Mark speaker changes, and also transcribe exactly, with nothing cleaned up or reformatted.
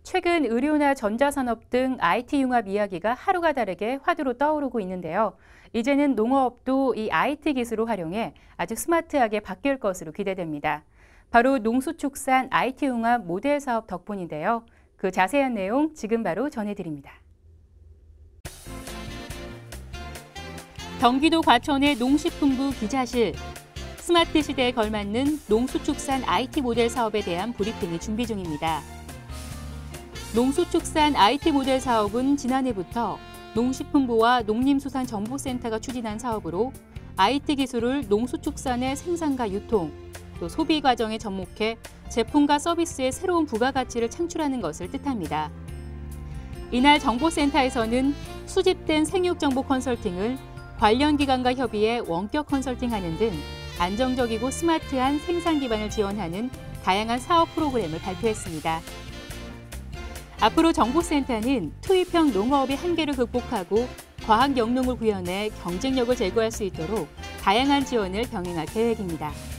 Speaker 1: 최근 의료나 전자산업 등 아이티 융합 이야기가 하루가 다르게 화두로 떠오르고 있는데요. 이제는 농어업도 이 아이티 기술을 활용해 아주 스마트하게 바뀔 것으로 기대됩니다. 바로 농수축산 아이티 융합 모델 사업 덕분인데요. 그 자세한 내용 지금 바로 전해드립니다. 경기도 과천의 농식품부 기자실. 스마트 시대에 걸맞는 농수축산 아이티 모델 사업에 대한 브리핑이 준비 중입니다. 농수축산 아이티 모델 사업은 지난해부터 농식품부와 농림수산정보센터가 추진한 사업으로 아이티 기술을 농수축산의 생산과 유통, 또 소비 과정에 접목해 제품과 서비스의 새로운 부가가치를 창출하는 것을 뜻합니다. 이날 정보센터에서는 수집된 생육정보 컨설팅을 관련 기관과 협의해 원격 컨설팅하는 등 안정적이고 스마트한 생산 기반을 지원하는 다양한 사업 프로그램을 발표했습니다. 앞으로 정보센터는 투입형 농어업의 한계를 극복하고 과학 영농을 구현해 경쟁력을 제고할 수 있도록 다양한 지원을 병행할 계획입니다.